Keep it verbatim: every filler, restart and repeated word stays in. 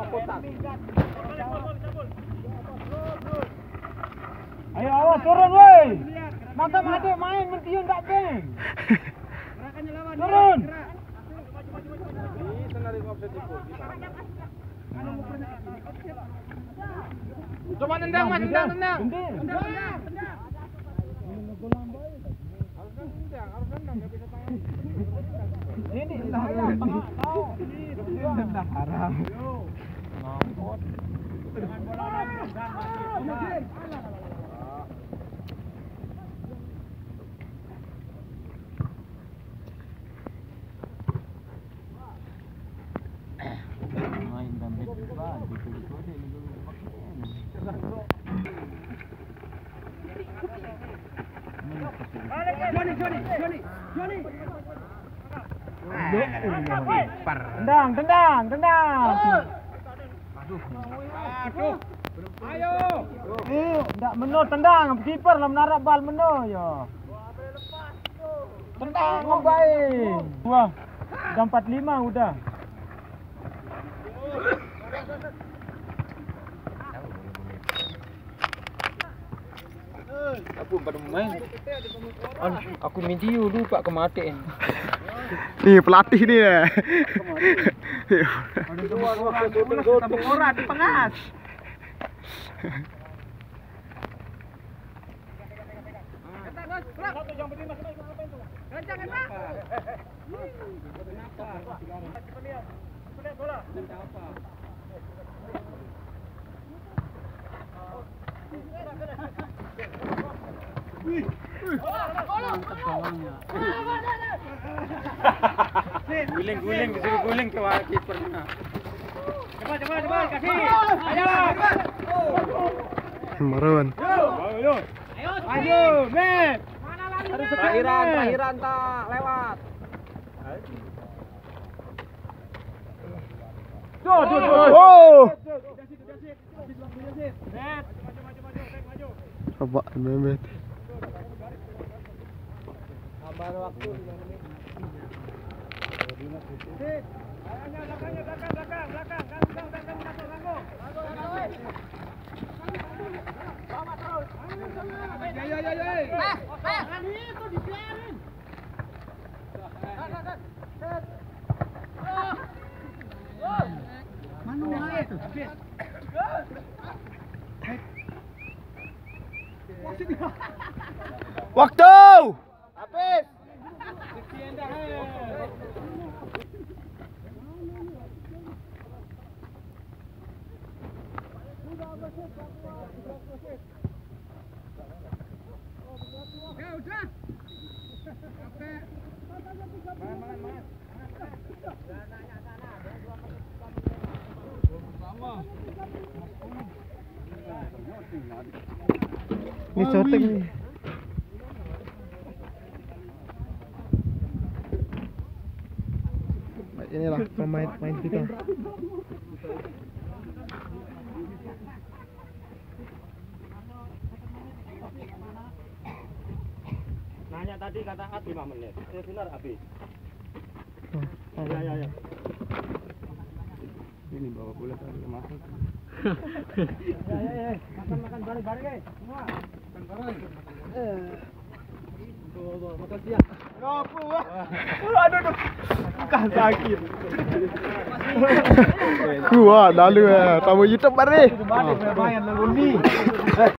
Ayo awas turun woi. Mantap adik main mentiun tak beng. Turun. Coba nendang mas, nendang, nendang. Ini haram. Nendang haram. Ngangkut. Main dalam depan, dikode-kode ini dulu Joni, Joni, Joni, Joni. Tendang, tendang, tendang. Aduh. Aduh. Ayo. Eh, ndak meno tendang, kiper lah menarak bal meno ya. Tendang baik. Wah. Udah empat puluh lima udah. Aku pada main. Aku video lupa kematian. Nih pelatih nih ya. Tabung orang di pengas. Guling-guling disuruh guling ke kipernya. Coba coba coba kasih. Ayo. Marwan. Ayo. Ayo, men. Terakhiran, terakhiran tak lewat. Tuh, tuh, tuh. Oh. Coba Coba Mehmet. Sabar waktu lima menit. Belakangnya, belakang, belakang, belakang, belakang, belakang, belakang, belakang. Bawa terus. Ya, ya, ya, ya. Pak, Pak. Itu dibiarin. Mana itu? Waktu. Habis. Ya udah. Sampai. Main, main, main. Ini shooting nih. Inilah pemain-pemain kita. Nanya tadi kata At lima menit. Eh benar habis. Oh, ya ya ya. Ini bawa bola tadi masuk. Ya ya ya. Makan makan bareng-bareng guys. Semua. Makan bareng. Eh. Tuh, tuh, makan siang. Ngapu. Aduh, aduh. Bukan sakit. Gua lalu ya, tamu YouTube mari. Lumayan lalu ni.